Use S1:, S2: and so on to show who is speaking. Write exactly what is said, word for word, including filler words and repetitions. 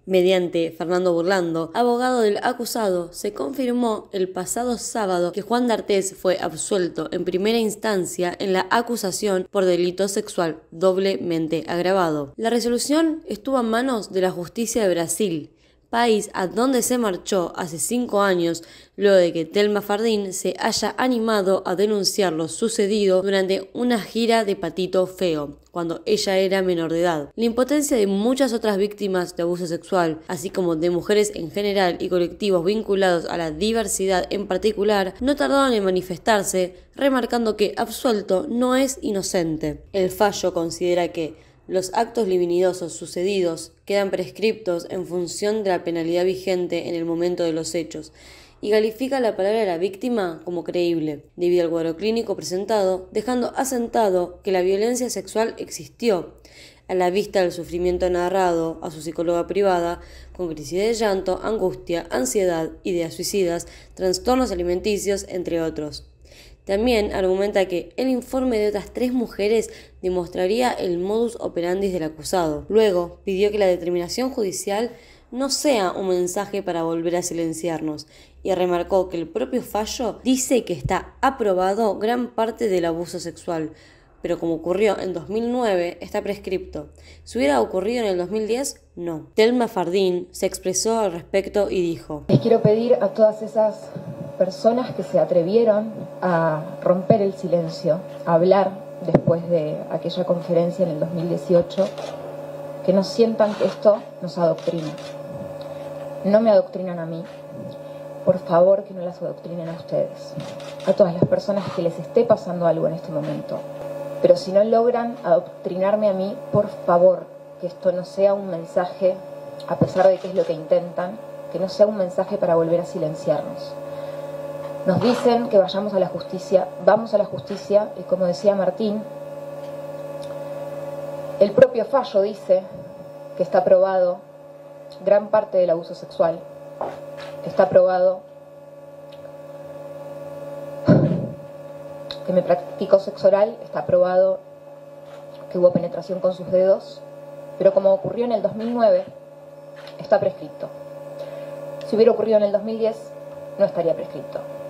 S1: Mediante Fernando Burlando, abogado del acusado, se confirmó el pasado sábado que Juan D'Artés fue absuelto en primera instancia en la acusación por delito sexual doblemente agravado. La resolución estuvo en manos de la justicia de Brasil, país a donde se marchó hace cinco años luego de que Thelma Fardín se haya animado a denunciar lo sucedido durante una gira de Patito Feo, cuando ella era menor de edad. La impotencia de muchas otras víctimas de abuso sexual, así como de mujeres en general y colectivos vinculados a la diversidad en particular, no tardaron en manifestarse, remarcando que absuelto no es inocente. El fallo considera que los actos libidinosos sucedidos quedan prescriptos en función de la penalidad vigente en el momento de los hechos y califica la palabra de la víctima como creíble, debido al cuadro clínico presentado, dejando asentado que la violencia sexual existió, a la vista del sufrimiento narrado a su psicóloga privada, con crisis de llanto, angustia, ansiedad, ideas suicidas, trastornos alimenticios, entre otros. También argumenta que el informe de otras tres mujeres demostraría el modus operandi del acusado. Luego, pidió que la determinación judicial no sea un mensaje para volver a silenciarnos y remarcó que el propio fallo dice que está aprobado gran parte del abuso sexual, pero como ocurrió en dos mil nueve, está prescripto. Si hubiera ocurrido en el dos mil diez, no. Thelma Fardín se expresó al respecto y dijo:
S2: Les quiero pedir a todas esas personas que se atrevieron a romper el silencio, a hablar después de aquella conferencia en el dos mil dieciocho, que no sientan que esto nos adoctrina. No me adoctrinan a mí, por favor que no las adoctrinen a ustedes, a todas las personas que les esté pasando algo en este momento. Pero si no logran adoctrinarme a mí, por favor, que esto no sea un mensaje, a pesar de que es lo que intentan, que no sea un mensaje para volver a silenciarnos. Nos dicen que vayamos a la justicia, vamos a la justicia, y como decía Martín, el propio fallo dice que está probado gran parte del abuso sexual, está probado que me practicó sexo oral, está probado que hubo penetración con sus dedos, pero como ocurrió en el dos mil nueve, está prescrito. Si hubiera ocurrido en el dos mil diez, no estaría prescrito.